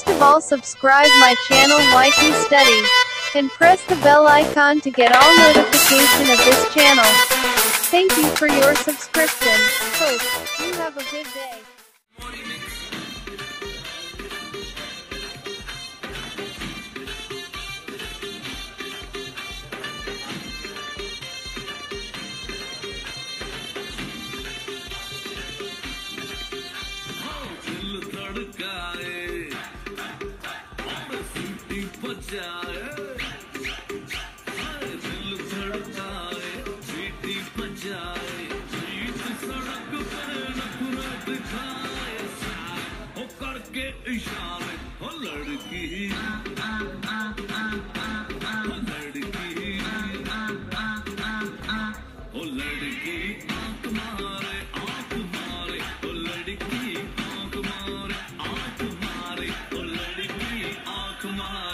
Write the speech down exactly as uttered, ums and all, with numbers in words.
First of all, subscribe my channel, like and study, and press the bell icon to get all notification of this channel. Thank you for your subscription. Hope you have a good day. ओ लड़की आंख मारे आंख मारे ओ लड़की आंख मारे आंख मारे ओ लड़की आंख मारे